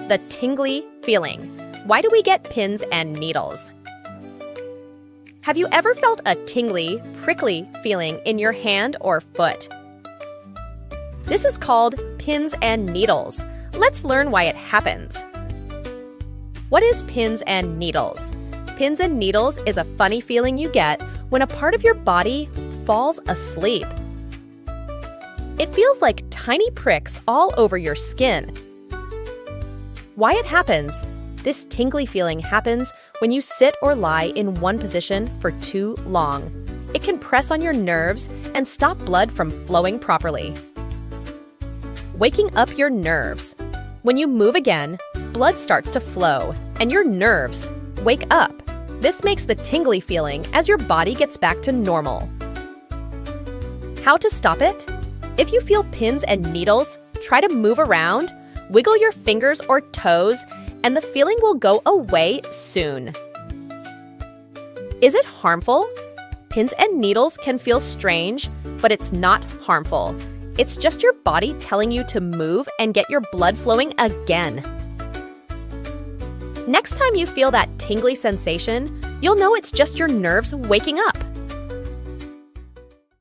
The tingly feeling. Why do we get pins and needles? Have you ever felt a tingly, prickly feeling in your hand or foot? This is called pins and needles. Let's learn why it happens. What is pins and needles? Pins and needles is a funny feeling you get when a part of your body falls asleep. It feels like tiny pricks all over your skin. Why it happens? This tingly feeling happens when you sit or lie in one position for too long. It can press on your nerves and stop blood from flowing properly. Waking up your nerves. When you move again, blood starts to flow, and your nerves wake up. This makes the tingly feeling as your body gets back to normal. How to stop it? If you feel pins and needles, try to move around, wiggle your fingers or toes, and the feeling will go away soon. Is it harmful? Pins and needles can feel strange, but it's not harmful. It's just your body telling you to move and get your blood flowing again. Next time you feel that tingly sensation, you'll know it's just your nerves waking up.